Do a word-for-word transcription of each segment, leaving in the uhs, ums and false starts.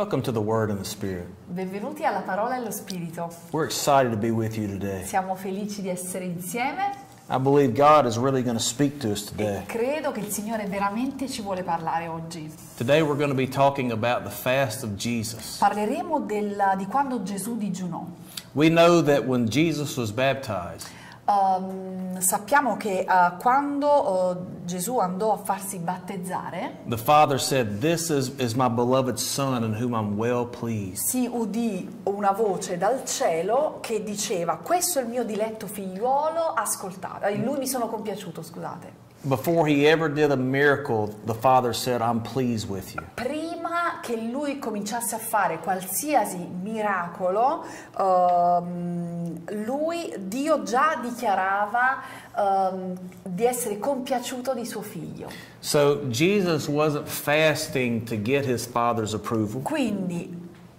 Welcome to the Word and the Spirit. Benvenuti alla parola e allo spirito. We're excited to be with you today. Siamo felici di essere insieme I believe God is really going to speak to us e today. credo che il Signore veramente ci vuole parlare oggi. Today we're going to be talking about the fast of Jesus. Parleremo del- di quando Gesù digiunò. We know that when Jesus was baptized, Um, sappiamo che uh, quando uh, Gesù andò a farsi battezzare, the Father said, "This is, is my beloved Son in whom I'm well pleased." si udì una voce dal cielo che diceva: questo è il mio diletto figliuolo, ascoltate. In lui mi sono compiaciuto, scusate. Before he ever did a miracle, the Father said, "I'm pleased with you." Prima che lui cominciasse a fare qualsiasi miracolo, ehm, lui, Dio già dichiarava ehm, di essere compiaciuto di suo figlio. So Jesus wasn't fasting to get his Father's approval. Quindi,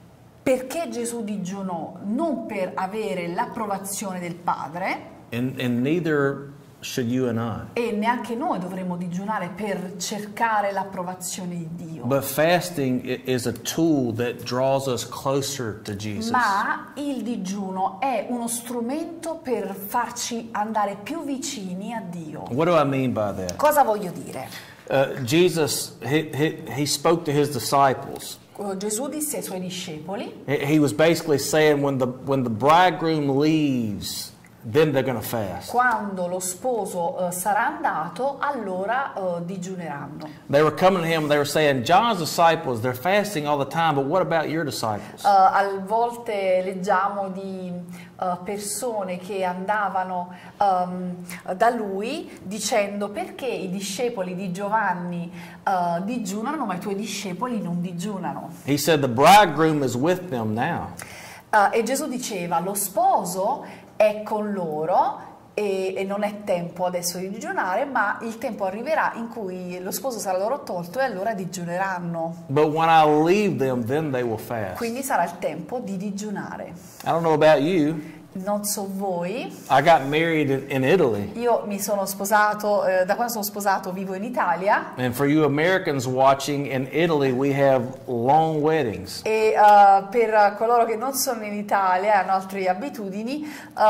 perché Gesù digiunò? Non per avere l'approvazione del Padre, And, and neither should you and I. e neanche noi dovremmo digiunare per cercare l'approvazione di Dio. But fasting i- is a tool that draws us closer to Jesus. Ma il digiuno è uno strumento per farci andare più vicini a Dio. What do I mean by that? Cosa voglio dire? Uh, Jesus, he, he, he spoke to his disciples. Uh, Gesù disse ai suoi discepoli, He, he was basically saying when the, when the bridegroom leaves, then they're going to fast. quando lo sposo uh, sarà andato, allora uh, digiuneranno. They were coming to him, they were saying, John's disciples, they're fasting all the time, but what about your disciples? Uh, a volte leggiamo di uh, persone che andavano um, da lui dicendo: perché i discepoli di Giovanni uh, digiunano ma i tuoi discepoli non digiunano? He said, the bridegroom is with them now. Uh, e Gesù diceva: lo sposo è con loro e, e non è tempo adesso di digiunare, ma il tempo arriverà in cui lo sposo sarà loro tolto e allora digiuneranno. But when I leave them, then they will fast. Quindi sarà il tempo di digiunare. I don't know about you. Non so voi, I got married in, in Italy. io mi sono sposato, eh, da quando sono sposato vivo in Italia And for you Americans watching, in Italy we have long weddings. e uh, per coloro che non sono in Italia e hanno altre abitudini,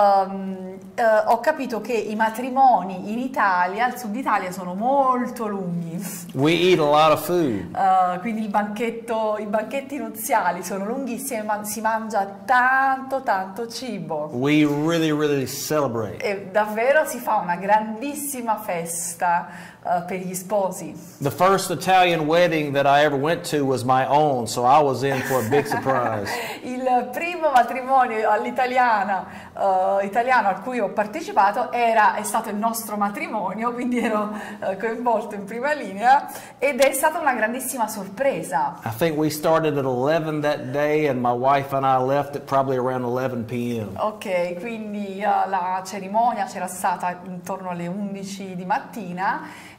um, uh, ho capito che i matrimoni in Italia, al sud Italia, sono molto lunghi. We eat a lot of food. Uh, quindi il banchetto, i banchetti nuziali sono lunghissimi, ma si mangia tanto tanto cibo. We really, really celebrate. E davvero si fa una grandissima festa uh, per gli sposi. The first Italian wedding that I ever went to was my own, so I was in for a big surprise. Il primo matrimonio all'italiana, uh, italiano a cui ho partecipato era, è stato il nostro matrimonio, quindi ero uh, coinvolto in prima linea ed è stata una grandissima sorpresa. I think we started at eleven that day and my wife and I left at probably around eleven p m Ok, quindi uh, la cerimonia c'era stata intorno alle undici di mattina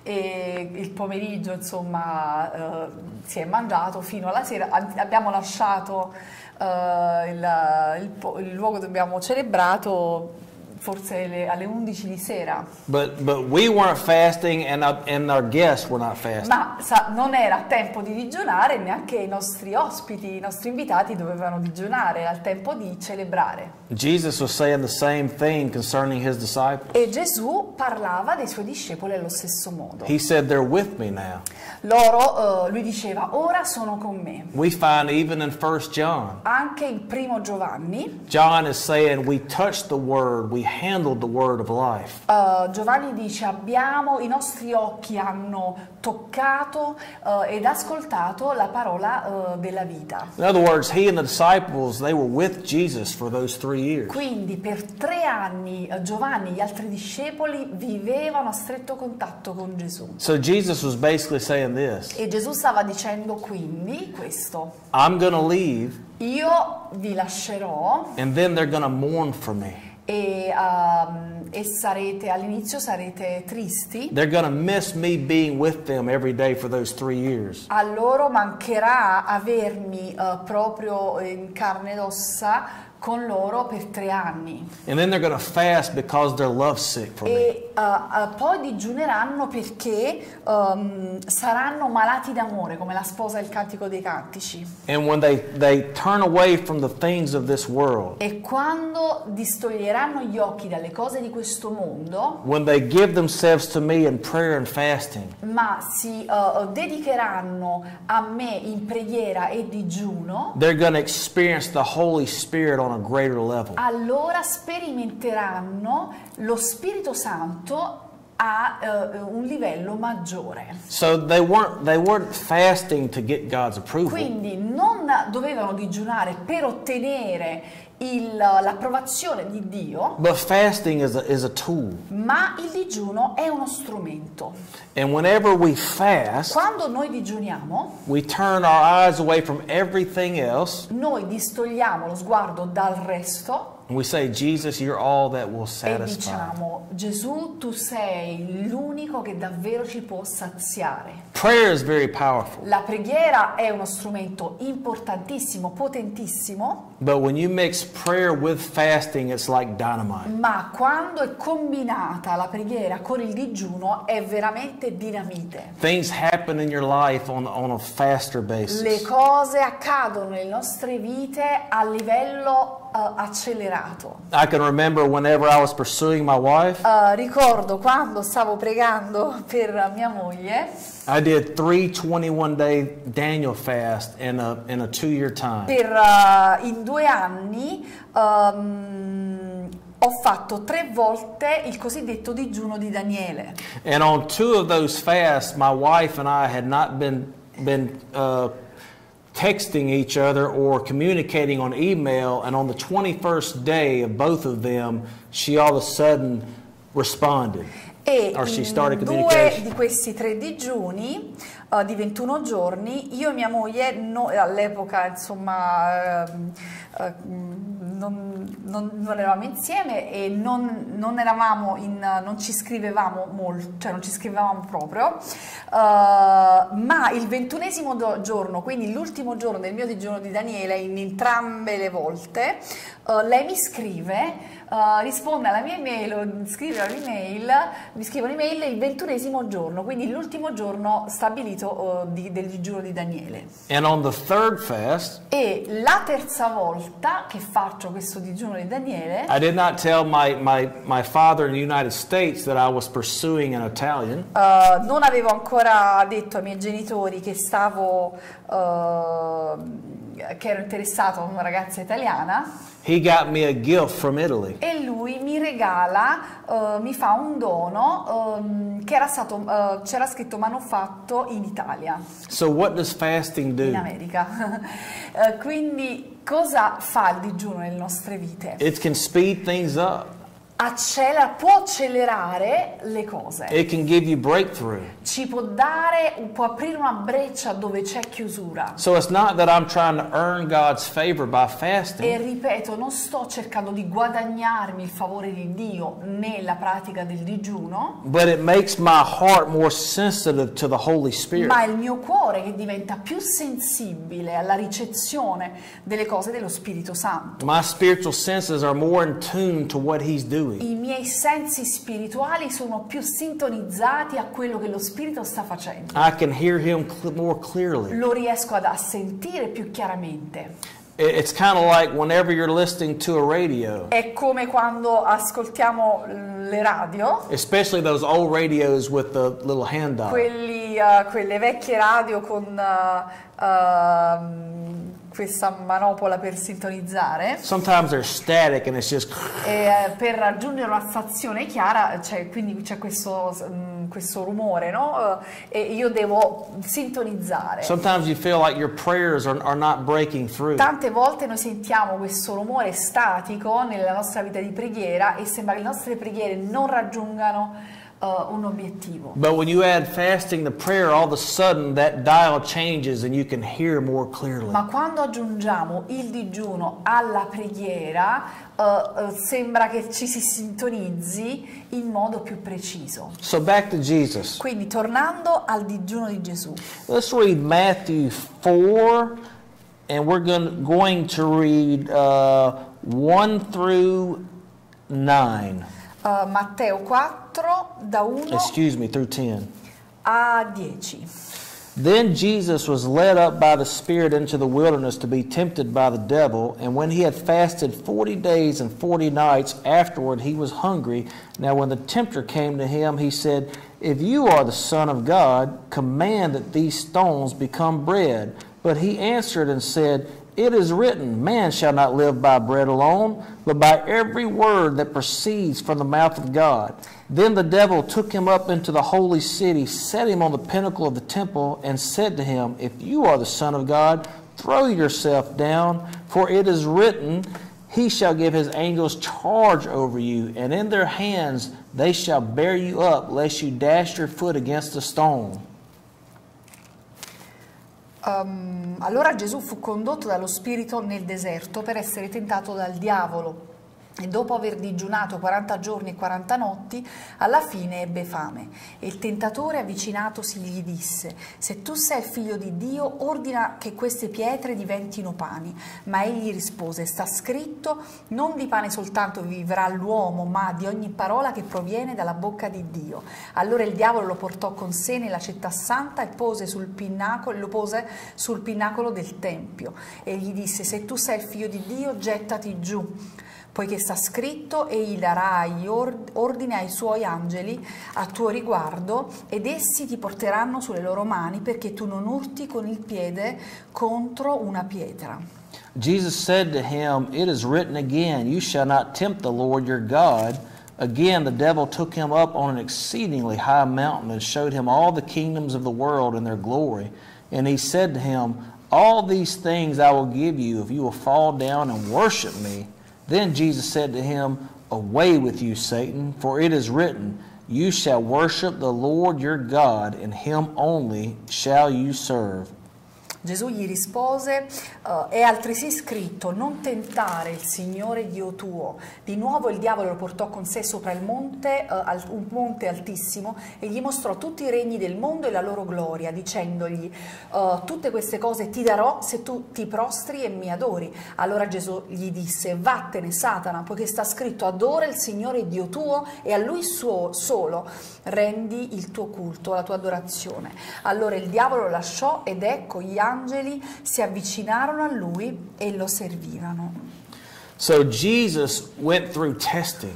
e il pomeriggio, insomma, uh, si è mangiato fino alla sera. Abbiamo lasciato uh, il, il, il luogo dove abbiamo celebrato forse le, alle undici di sera. But but we weren't fasting and our, and our guests were not fasting. Ma sa, non era tempo di digiunare, neanche i nostri ospiti, i nostri invitati dovevano digiunare, era il tempo di celebrare. Jesus was saying the same thing concerning his disciples. E Gesù parlava dei suoi discepoli allo stesso modo. He said, they're with me now. Loro, eh, lui diceva, ora sono con me. We find even in First John, Anche in primo Giovanni, John is saying we touched the word, we handled the word of life. eh, Giovanni dice, abbiamo, i nostri occhi hanno toccato eh, ed ascoltato la parola eh, della vita. In other words, he and the disciples, they were with Jesus for those three years. Quindi per tre anni eh, Giovanni e gli altri discepoli vivevano a stretto contatto con Gesù. So Jesus was basically saying this, E Gesù stava dicendo quindi questo: I'm going to leave io vi lascerò and then they're going to mourn for me. e, um, e sarete, all'inizio sarete tristi. They're going to miss me being with them every day for those three years. A loro mancherà avermi uh, proprio in carne ed ossa con loro per tre anni. And then they're going to fast because they're lovesick for me. E uh, uh, poi digiuneranno perché um, saranno malati d'amore, come la sposa del Cantico dei Cantici. And when they, they turn away from the things of this world, E quando distoglieranno gli occhi dalle cose di questo mondo, when they give themselves to me in prayer and fasting, ma si uh, dedicheranno a me in preghiera e digiuno, they're going to experience the Holy Spirit on a greater level. allora sperimenteranno lo Spirito Santo a uh, un livello maggiore. So they weren't, they weren't fasting to get God's approval. Quindi non dovevano digiunare per ottenere il- l'approvazione di Dio, But fasting is a, is a tool. ma il digiuno è uno strumento. And whenever we fast, Quando noi digiuniamo, we turn our eyes away from everything else. noi distogliamo lo sguardo dal resto And we say, Jesus, you're all that will e satisfy. diciamo: Gesù, tu sei l'unico che davvero ci può saziare. Prayer is very powerful. La preghiera è uno strumento importantissimo, potentissimo, But when you mix prayer with fasting, it's like dynamite. ma quando è combinata la preghiera con il digiuno è veramente dinamite. Things happen in your life on, on a faster Le basis. cose accadono nelle nostre vite a livello uh, accelerato. I can remember whenever I was pursuing my wife, Uh, ricordo quando stavo pregando per mia moglie, I did three twenty-one day Daniel fast in a, in a two year time. per uh, in due anni um, ho fatto tre volte il cosiddetto digiuno di Daniele. And on two of those fasts, my wife and I had not been, been uh, texting each other or communicating on email. And on the twenty-first day of both of them, she all of a sudden responded. E Or she in started due communication. di questi tre digiuni uh, di ventuno giorni, io e mia moglie, no- all'epoca insomma ehm, eh, non, non- non eravamo insieme e non, non eravamo in, non ci scrivevamo molto, cioè non ci scrivevamo proprio, uh, ma il ventunesimo do- giorno, quindi l'ultimo giorno del mio digiuno di Daniele, in entrambe le volte, uh, lei mi scrive. Uh, risponde alla mia email, o scrive un'email, mi scrive un'email il ventunesimo giorno, quindi l'ultimo giorno stabilito uh, di- del digiuno di Daniele. And on the third fast, E la terza volta che faccio questo digiuno di Daniele, I did not tell my, my, my father in the United States that I was pursuing an Italian. uh, non avevo ancora detto ai miei genitori che stavo, uh, che ero interessato a una ragazza italiana. He got me a gift from Italy. E lui mi regala, uh, mi fa un dono um, che era stato, uh, c'era scritto manufatto in Italia, So what does fasting in do? America. Uh, quindi cosa fa il digiuno nelle nostre vite? It can speed things up. Accelera, può accelerare le cose, It can give you breakthrough. ci può dare, può aprire una breccia dove c'è chiusura. So it's not that I'm trying to earn God's favor by E fasting. ripeto, non sto cercando di guadagnarmi il favore di Dio nella pratica del digiuno, But it makes my heart more sensitive to the Holy Spirit. ma è il mio cuore che diventa più sensibile alla ricezione delle cose dello Spirito Santo. My spiritual senses are more in tune to what He's doing. I miei sensi spirituali sono più sintonizzati a quello che lo Spirito sta facendo. I can hear Him cl- more clearly. Lo riesco ad a sentire più chiaramente. It- It's kind of like whenever you're listening to a radio, È come quando ascoltiamo le radio, especially those old radios with the little hand dial. quelli, uh, quelle vecchie radio con uh, uh, questa manopola per sintonizzare. Sometimes they're static and it's just E, eh, per raggiungere una stazione chiara, cioè, quindi c'è questo, mm, questo rumore, no? Eh, e io devo sintonizzare. sometimes you feel like your prayers are, are not breaking through. Tante volte noi sentiamo questo rumore statico nella nostra vita di preghiera e sembra che le nostre preghiere non raggiungano uh, un obiettivo. But when you add fasting to prayer, all of a sudden that dial changes and you can hear more clearly. Ma quando aggiungiamo il digiuno alla preghiera, uh, uh, sembra che ci si sintonizzi in modo più preciso. So back to Jesus. Quindi tornando al digiuno di Gesù, Let's read Matthew four, and we're going, going to read uh, one through nine. Uh, Matteo quattro, da uno Excuse me, through ten. a dieci. Then Jesus was led up by the Spirit into the wilderness to be tempted by the devil. And when he had fasted forty days and forty nights, afterward he was hungry. Now when the tempter came to him, he said, If you are the Son of God, command that these stones become bread. But he answered and said, It is written, Man shall not live by bread alone, but by every word that proceeds from the mouth of God. Then the devil took him up into the holy city, set him on the pinnacle of the temple, and said to him, If you are the Son of God, throw yourself down, for it is written, He shall give His angels charge over you, and in their hands they shall bear you up, lest you dash your foot against a stone. Um, allora Gesù fu condotto dallo Spirito nel deserto per essere tentato dal diavolo. E dopo aver digiunato quaranta giorni e quaranta notti, alla fine ebbe fame. E il tentatore, avvicinatosi, gli disse: Se tu sei il figlio di Dio, ordina che queste pietre diventino pani. Ma egli rispose: Sta scritto, non di pane soltanto vivrà l'uomo, ma di ogni parola che proviene dalla bocca di Dio. Allora il diavolo lo portò con sé nella città santa e pose sul pinnacolo, lo pose sul pinnacolo del tempio. E gli disse: Se tu sei il figlio di Dio, gettati giù, poiché sta scritto, egli darà agli ordine ai suoi angeli a tuo riguardo, ed essi ti porteranno sulle loro mani, perché tu non urti con il piede contro una pietra. Jesus said to him, It is written again, You shall not tempt the Lord your God. Again the devil took him up on an exceedingly high mountain and showed him all the kingdoms of the world and their glory. And he said to him, All these things I will give you if you will fall down and worship me. Then Jesus said to him, Away with you, Satan, for it is written, You shall worship the Lord your God, and Him only shall you serve. Gesù gli rispose, uh, è altresì scritto, non tentare il Signore Dio tuo. Di nuovo il diavolo lo portò con sé sopra il monte, uh, al, un monte altissimo, e gli mostrò tutti i regni del mondo e la loro gloria, dicendogli, uh, tutte queste cose ti darò se tu ti prostri e mi adori. Allora Gesù gli disse, vattene Satana, poiché sta scritto, adora il Signore Dio tuo e a Lui suo, solo rendi il tuo culto, la tua adorazione. Allora il diavolo lo lasciò ed ecco gli angeli angeli si avvicinarono a lui e lo servivano. So Jesus went through testing.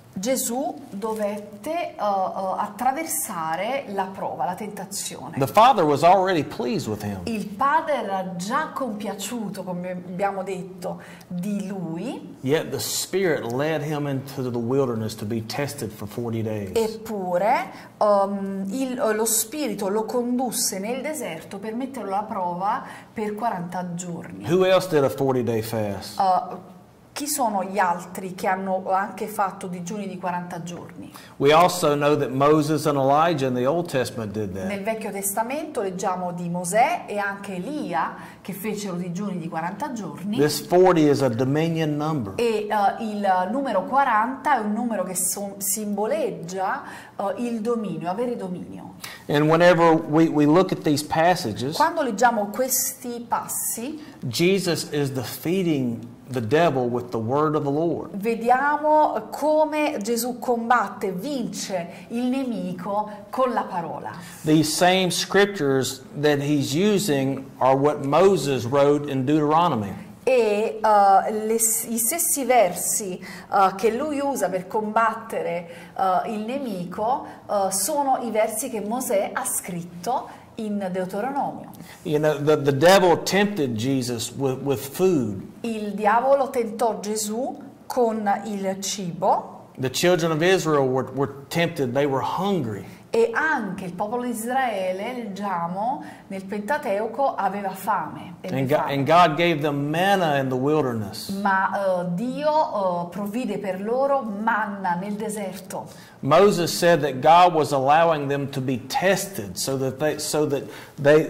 Gesù dovette uh, uh, attraversare la prova, la tentazione. The Father was already pleased with him. Il Padre era già compiaciuto, come abbiamo detto, di lui. Yet the Spirit led him into the wilderness to be tested for forty days. Eppure um, il, lo Spirito lo condusse nel deserto per metterlo alla prova per quaranta giorni. Who else did a forty day fast? Uh, Chi sono gli altri che hanno anche fatto digiuni di quaranta giorni? We also know that Moses and Elijah in the Old Testament did that. Nel Vecchio Testamento leggiamo di Mosè e anche Elia che fecero digiuni di quaranta giorni. This forty is a dominion number. E uh, il numero quaranta è un numero che so simboleggia uh, il dominio, avere dominio. And whenever we, we look at these passages, quando leggiamo questi passi, Jesus is defeating the devil with the word of the Lord. Vediamo come Gesù combatte, vince il nemico con la parola. These same scriptures that he's using are what Moses wrote in Deuteronomy. E uh, le, i stessi versi uh, che lui usa per combattere uh, il nemico uh, sono i versi che Mosè ha scritto in Deuteronomio. You know, the, the devil tempted Jesus with, with food. Il diavolo tentò Gesù con il cibo. The children of Israel were, were tempted, they were hungry. E anche il popolo di Israele, leggiamo, nel Pentateuco aveva fame. And God, and God gave them manna in the wilderness. Ma uh, Dio uh, provvide per loro manna nel deserto. Moses said that God was allowing them to be tested so that they, so that they,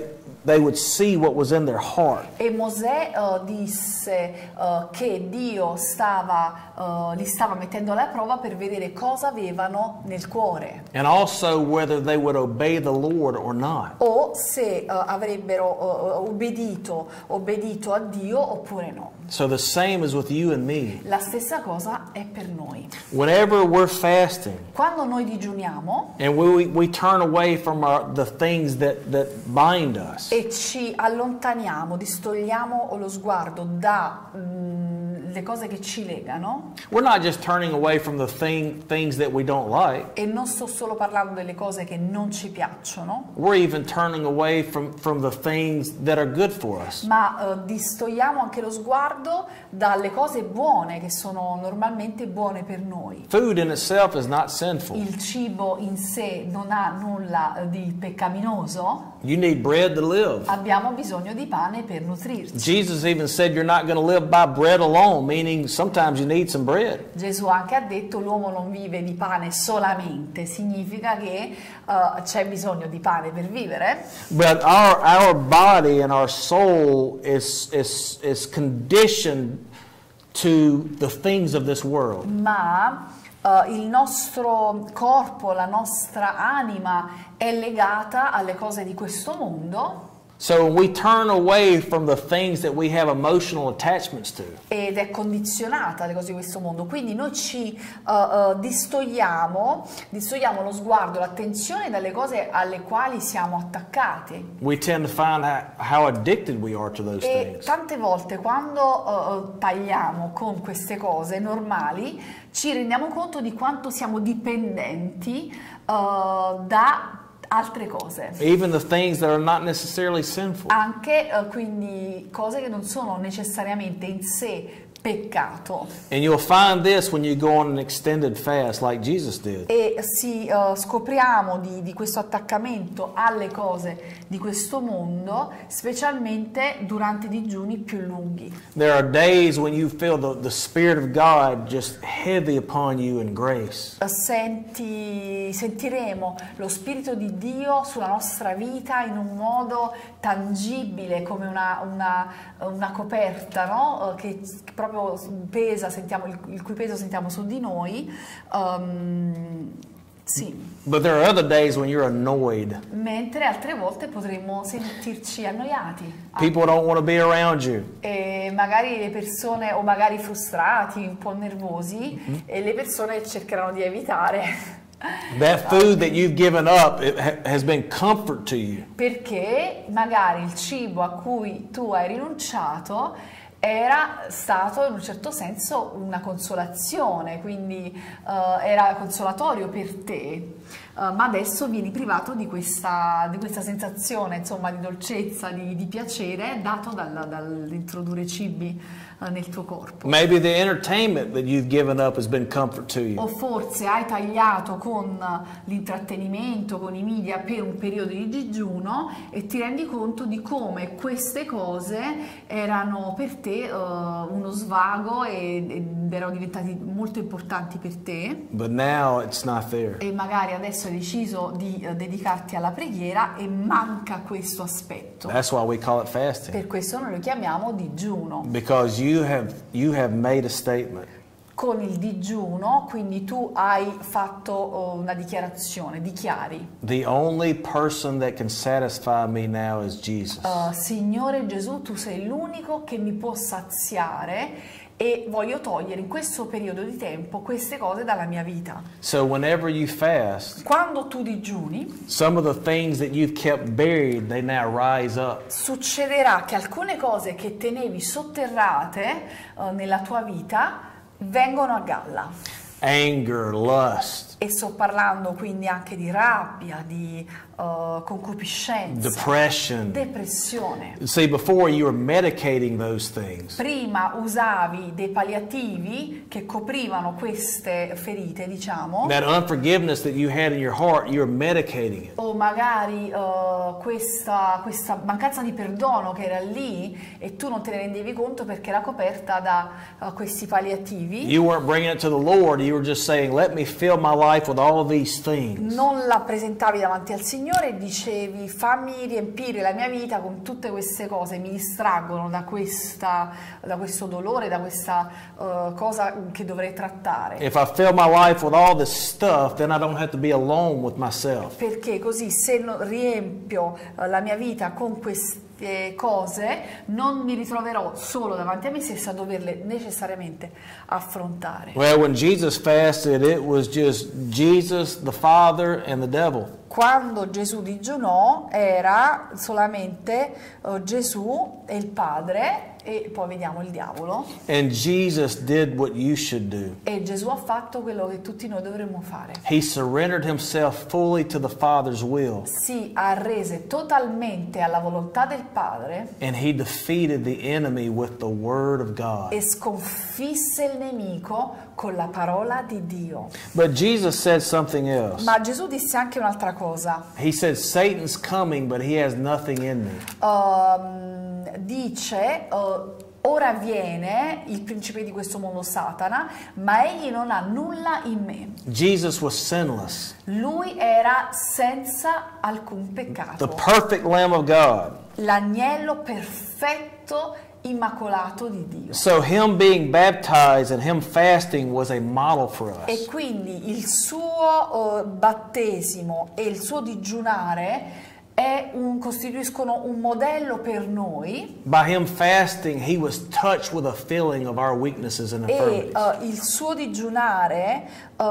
they would see what was in their heart. E Mosè uh, disse uh, che Dio stava, uh, li stava mettendo alla prova per vedere cosa avevano nel cuore. And also whether they would obey the Lord or not. O se uh, avrebbero uh, obbedito, obbedito a Dio oppure no. So the same is with you and me. La stessa cosa è per noi. Whenever we're fasting Quando noi digiuniamo and we, we turn away from our, the things that, that bind us, e ci allontaniamo, distogliamo lo sguardo da mm, le cose che ci legano, we're not just turning away from the thing, things that we don't like. e non sto solo parlando delle cose che non ci piacciono, We're even turning away from, from the things that are good for us. ma uh, distogliamo anche lo sguardo dalle cose buone che sono normalmente buone per noi. Food in itself is not sinful. Il cibo in sé non ha nulla di peccaminoso, You need bread to live. abbiamo bisogno di pane per nutrirci. Jesus even said you're not going to live by bread alone, meaning sometimes you need some bread. Gesù anche ha detto l'uomo non vive di pane solamente, significa che uh, c'è bisogno di pane per vivere, But our, our body and our soul is, is, is conditioned to the things of this world. ma uh, il nostro corpo, la nostra anima è legata alle cose di questo mondo. So when we turn away from the things that we have emotional attachments to, Ed è condizionata alle cose di questo mondo, quindi noi ci uh, uh, distogliamo, distogliamo lo sguardo, l'attenzione dalle cose alle quali siamo attaccati. we tend to find how, how addicted we are to those E things. tante volte quando uh, tagliamo con queste cose normali ci rendiamo conto di quanto siamo dipendenti uh, da altre cose. Even the things that are not necessarily sinful. Anche uh, quindi cose che non sono necessariamente in sé peccato. And you'll find this when you go on an extended fast like Jesus did. E si uh, scopriamo di, di questo attaccamento alle cose di questo mondo, specialmente durante i digiuni più lunghi. There are days when you feel the, the Spirit of God just heavy upon you in grace. Senti, sentiremo lo Spirito di Dio sulla nostra vita in un modo tangibile, come una, una, una coperta, no? Che proprio pesa, sentiamo, il, il cui peso sentiamo su di noi. Um, sì. But there are other days when you're annoyed. Mentre altre volte potremmo sentirci annoiati. People don't want to be around you. E magari le persone, o magari frustrati, un po' nervosi, mm-hmm. e le persone cercheranno di evitare. That food that you've given up it ha has been comfort to you. Perché magari il cibo a cui tu hai rinunciato era stato in un certo senso una consolazione, quindi uh, era consolatorio per te, uh, ma adesso vieni privato di questa, di questa sensazione, insomma, di dolcezza, di, di piacere dato dal, dall'introdurre cibi uh, nel tuo corpo. Maybe the entertainment that you've given up has been comfort to you. O forse hai tagliato con l'intrattenimento, con i media per un periodo di digiuno e ti rendi conto di come queste cose erano per te uh, uno svago ed, ed erano diventati molto importanti per te. But now it's not there. E magari adesso hai deciso di uh, dedicarti alla preghiera e manca questo aspetto. That's why we call it fasting. Per questo noi lo chiamiamo digiuno. Because you have you have made a statement. Con il digiuno, quindi tu hai fatto una dichiarazione, dichiari. The only person that can satisfy me now is Jesus. Uh, Signore Gesù, tu sei l'unico che mi può saziare e voglio togliere in questo periodo di tempo queste cose dalla mia vita. So whenever you fast, quando tu digiuni, some of the things that you've kept buried, they now rise up. Succederà che alcune cose che tenevi sotterrate uh, nella tua vita vengono a galla. Anger, lust. E sto parlando quindi anche di rabbia, di uh, concupiscenza, depression, depressione. See, before you were medicating those things. Prima usavi dei palliativi che coprivano queste ferite, diciamo. That unforgiveness that you had in your heart, you were medicating it. O magari uh, questa, questa mancanza di perdono che era lì e tu non te ne rendevi conto perché era coperta da uh, questi palliativi. You weren't bringing it to the Lord, you you were just saying, let me fill my life with all these things. Non la presentavi davanti al Signore e dicevi fammi riempire la mia vita con tutte queste cose, mi distraggono da, questa, da questo dolore, da questa uh, cosa che dovrei trattare. If I fill my life with all this stuff, then I don't have to be alone with myself. Perché così se no, riempio uh, la mia vita con queste cose non mi ritroverò solo davanti a me stessa a doverle necessariamente affrontare. Well, when Jesus fasted, it was just Jesus, the Father, and the devil. Quando Gesù digiunò era solamente uh, Gesù e il Padre e poi vediamo il diavolo. And Jesus did what you should do. E Gesù ha fatto quello che tutti noi dovremmo fare. He surrendered himself fully to the Father's will. Si arrese totalmente alla volontà del Padre. And he defeated the enemy with the word of God. E sconfisse il nemico con la parola di Dio. But Jesus said something else. Ma Gesù disse anche un'altra cosa. He said, Satan's coming, but he has nothing in me. Um, dice, uh, ora viene il principe di questo mondo, Satana, ma egli non ha nulla in me. Jesus was sinless. Lui era senza alcun peccato. The perfect Lamb of God. L'agnello perfetto, immacolato di Dio. So him being baptized and him fasting was a model for us. E quindi il suo uh, battesimo e il suo digiunare è un, costituiscono un modello per noi. By him fasting, he was touched with a feeling of our weaknesses and E infirmities. uh, il suo digiunare,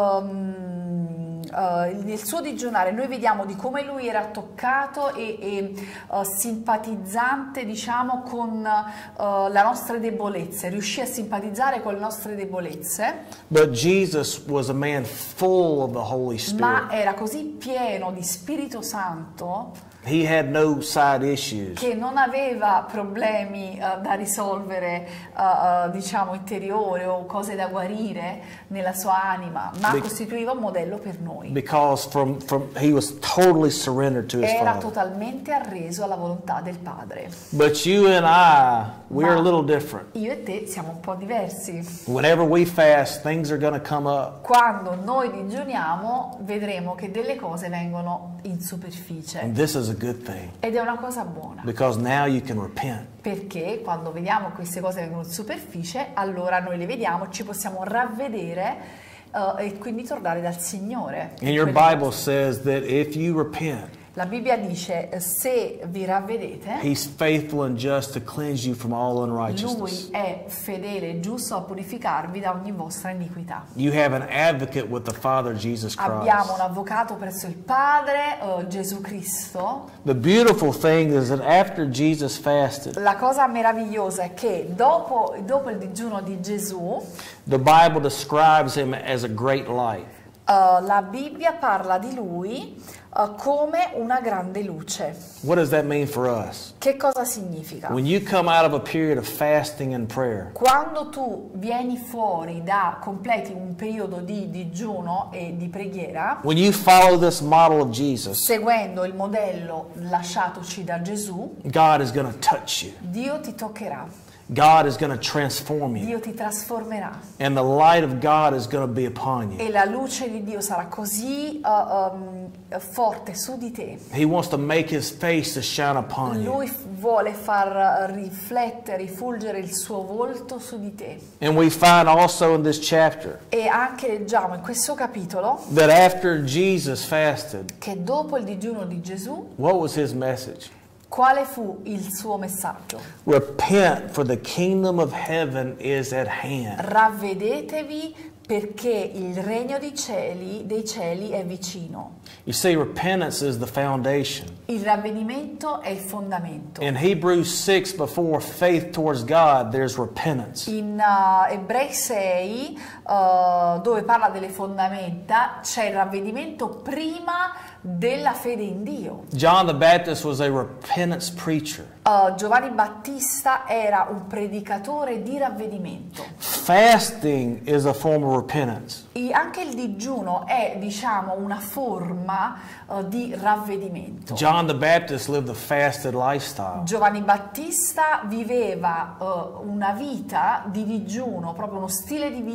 um, uh, nel suo digiunare noi vediamo di come lui era toccato e, e uh, simpatizzante, diciamo, con uh, le nostre debolezze, riuscì a simpatizzare con le nostre debolezze. But Jesus was a man full of the Holy Spirit. Ma era così pieno di Spirito Santo He had no side issues. che non aveva problemi uh, da risolvere, uh, uh, diciamo, interiori o cose da guarire nella sua anima, ma Be costituiva un modello per noi. Because from, from, he was totally surrendered to his Era Father. totalmente arreso alla volontà del Padre. But you and I, we're a little different. Io e te siamo un po' diversi. Whenever we fast, things are going to come up. Quando noi digiuniamo, vedremo che delle cose vengono in superficie. And this is a good thing. Ed è una cosa buona. Because now you can repent. Perché quando vediamo queste cose vengono in superficie, allora noi le vediamo, ci possiamo ravvedere uh, e quindi tornare dal Signore. And your Bible says that if you repent, La Bibbia dice, se vi ravvedete, He's faithful and just to cleanse you from all unrighteousness. Lui è fedele e giusto a purificarvi da ogni vostra iniquità. You have an advocate with the Father, Jesus Abbiamo un Christ. avvocato presso il Padre, uh, Gesù Cristo. The beautiful thing is that after Jesus fasted, La cosa meravigliosa è che dopo, dopo il digiuno di Gesù, the Bible describes Him as a great light. uh, la Bibbia parla di Lui uh, come una grande luce. What does that mean for us? Che cosa significa? When you come out of a period of fasting and prayer, Quando tu vieni fuori da, completi un periodo di digiuno e di preghiera, when you follow this model of Jesus, seguendo il modello lasciatoci da Gesù, God is going to touch you. Dio ti toccherà, God is going to transform you. Dio ti trasformerà And the light of God is going to be upon you. e la luce di Dio sarà così uh, um, forte su di te. He wants to make His face to shine upon you. Lui f- vuole far riflettere, rifulgere il suo volto su di te. And we find also in this chapter E anche leggiamo in questo capitolo that after Jesus fasted, che dopo il digiuno di Gesù, what was His message? quale fu il suo messaggio? Repent, for the kingdom of heaven is at hand. Ravvedetevi perché il regno dei cieli, dei cieli è vicino. You see, repentance is the foundation. Il ravvedimento è il fondamento. In Hebrews six, before faith towards God, there's repentance. In uh, Ebrei sei, uh, dove parla delle fondamenta, c'è il ravvedimento prima della fede in Dio. John the Baptist was a repentance preacher. Uh, Giovanni Battista era un predicatore di ravvedimento. Fasting is a form of repentance. E anche il digiuno è, diciamo, una forma uh, di ravvedimento. John the Baptist lived a fasted lifestyle. Giovanni Battista viveva uh, una vita di digiuno, proprio uno stile di vita di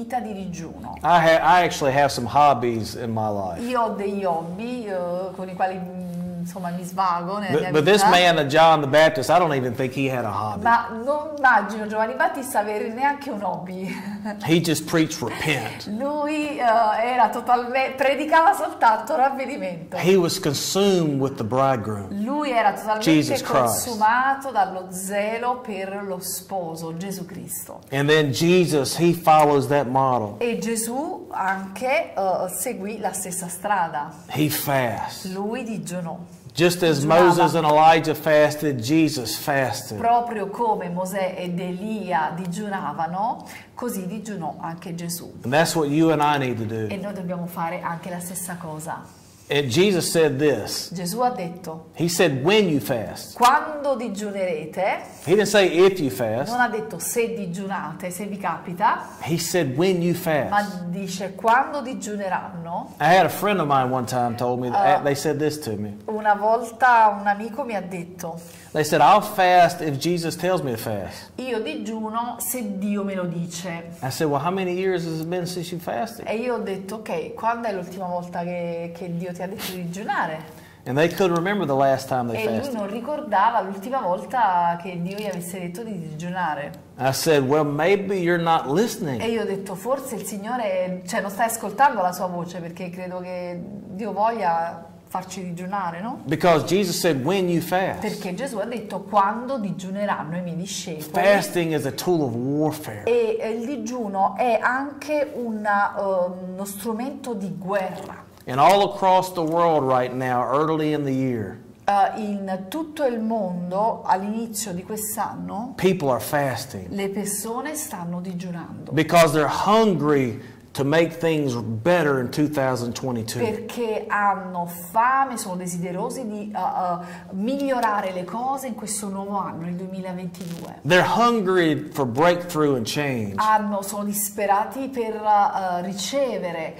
digiuno. I, ha I actually have some hobbies in my life. Io ho degli hobby uh, con i quali mm, insomma mi svago nella mia But, but this vita. man, John the Baptist, I don't even think he had a hobby. Ma non immagino Giovanni Battista avere neanche un hobby. He just preached repent. Lui uh, era totalmente, predicava soltanto ravvedimento. He was consumed with the bridegroom. Lui era totalmente Jesus Christ. consumato dallo zelo per lo sposo, Gesù Cristo. And then Jesus, he follows that model. E Gesù anche uh, seguì la stessa strada. He fasts. Lui digiunò. Just as Digiunava. Moses and Elijah fasted, Jesus fasted. Proprio come Mosè ed Elia digiunavano, così digiunò anche Gesù. And that's what you and I need to do. E noi dobbiamo fare anche la stessa cosa. And Jesus said this. Gesù ha detto, He said, when you fast. quando digiunerete, He didn't say if you fast. non ha detto se digiunate, se vi capita, He said, when you ma fast. dice quando digiuneranno. I had a friend of mine one time told me, that, they said this to me. Una volta un amico mi ha detto, They said, I'll fast if Jesus tells me to fast. io digiuno se Dio me lo dice. I said, well, how many years has it been since you fasted? E io ho detto, ok, quando è l'ultima volta che, che Dio ti ha detto di digiunare? And they couldn't remember the last time they E lui fasted. non ricordava l'ultima volta che Dio gli avesse detto di digiunare. I said, well, maybe you're not E listening. io ho detto, forse il Signore, cioè non stai ascoltando la sua voce, perché credo che Dio voglia farci digiunare, no? Because Jesus said, when you fast. Perché Gesù ha detto quando digiuneranno i miei discepoli. Fasting is a tool of warfare. E eh, il digiuno è anche una, uh, uno strumento di guerra. And all across the world right now, early in the year, Uh, in tutto il mondo all'inizio di quest'anno people are fasting le persone stanno digiunando because they're hungry to make things better in two thousand twenty-two. perché hanno fame, sono desiderosi di uh, uh, migliorare le cose in questo nuovo anno, il duemilaventidue. They're hungry for breakthrough and change. Hanno, sono disperati per uh, ricevere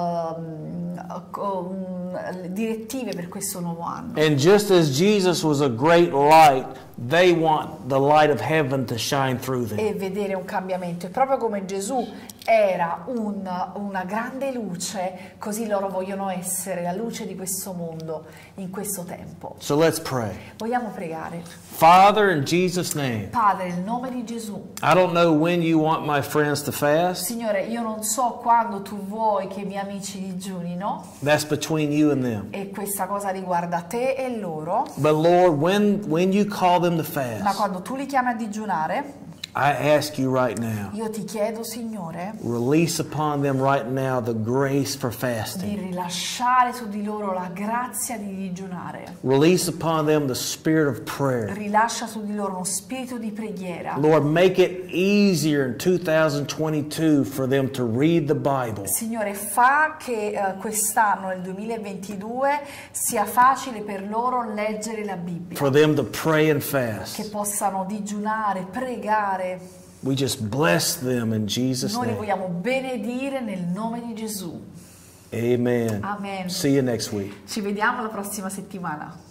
uh, uh, direttive per questo nuovo anno. And just as Jesus was a great light, they want the light of heaven to shine through them. E vedere un cambiamento. E proprio come Gesù era un, una grande luce, così loro vogliono essere la luce di questo mondo in questo tempo. So let's pray. Vogliamo pregare. Father, in Jesus' name, Padre, nel nome di Gesù. I don't know when you want my friends to fast. Signore, io non so quando tu vuoi che i miei amici digiunino, That's between you and them. e questa cosa riguarda te e loro, But Lord, when, when you call them to ma fast, quando tu li chiami a digiunare, I ask you right now, io ti chiedo, Signore, release upon them right now the grace for di fasting. rilasciare su di loro la grazia di digiunare. Release upon them the spirit of prayer. Rilascia su di loro uno spirito di preghiera. Lord, make it easier in two thousand twenty-two for them to read the Bible. Signore, fa che uh, quest'anno, nel duemilaventidue, sia facile per loro leggere la Bibbia, For them to pray and che fast. possano digiunare, pregare. We just bless them in Jesus' Noi li name. vogliamo benedire nel nome di Gesù. Amen. Amen. See you next week. Ci vediamo la prossima settimana.